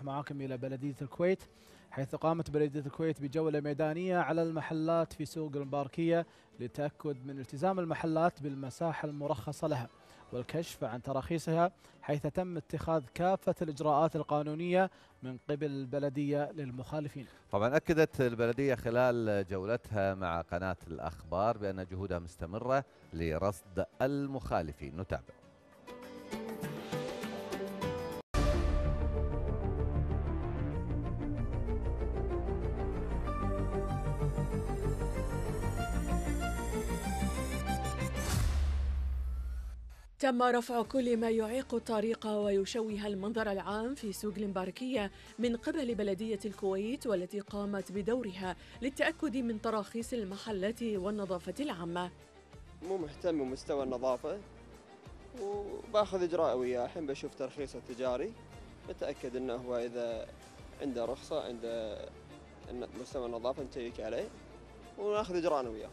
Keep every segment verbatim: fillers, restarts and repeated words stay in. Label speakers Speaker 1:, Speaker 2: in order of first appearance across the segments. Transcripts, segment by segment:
Speaker 1: نروح معاكم إلى بلدية الكويت، حيث قامت بلدية الكويت بجولة ميدانية على المحلات في سوق المباركية للتأكد من التزام المحلات بالمساحة المرخصة لها والكشف عن تراخيصها، حيث تم اتخاذ كافة الإجراءات القانونية من قبل البلدية للمخالفين.
Speaker 2: طبعا أكدت البلدية خلال جولتها مع قناة الأخبار بأن جهودها مستمرة لرصد المخالفين. نتابع.
Speaker 3: تم رفع كل ما يعيق الطريق ويشوه المنظر العام في سوق المباركية من قبل بلدية الكويت، والتي قامت بدورها للتأكد من تراخيص المحلات والنظافة العامة.
Speaker 4: مو مهتم بمستوى النظافة وباخذ إجراء وياه، الحين بشوف ترخيصه التجاري بتأكد أنه هو إذا عنده رخصة عنده مستوى النظافة نشيك عليه وناخذ إجراءنا وياه.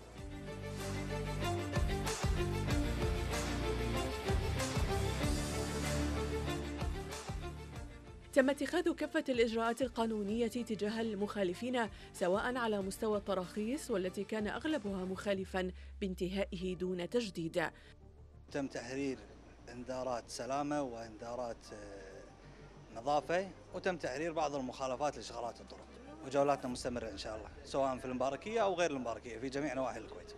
Speaker 3: تم اتخاذ كافة الإجراءات القانونية تجاه المخالفين، سواء على مستوى التراخيص والتي كان أغلبها مخالفا بانتهائه دون تجديد.
Speaker 5: تم تحرير إنذارات سلامة وإنذارات نظافة، وتم تحرير بعض المخالفات لشغلات الطرق، وجولاتنا مستمرة إن شاء الله سواء في المباركية أو غير المباركية في جميع نواحي الكويت.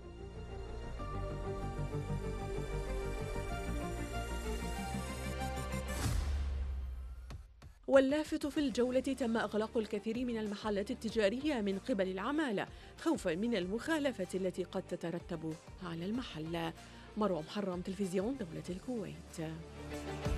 Speaker 3: واللافت في الجولة تم إغلاق الكثير من المحلات التجارية من قبل العمالة خوفا من المخالفة التي قد تترتب على المحل. مروة محرم، تلفزيون دولة الكويت.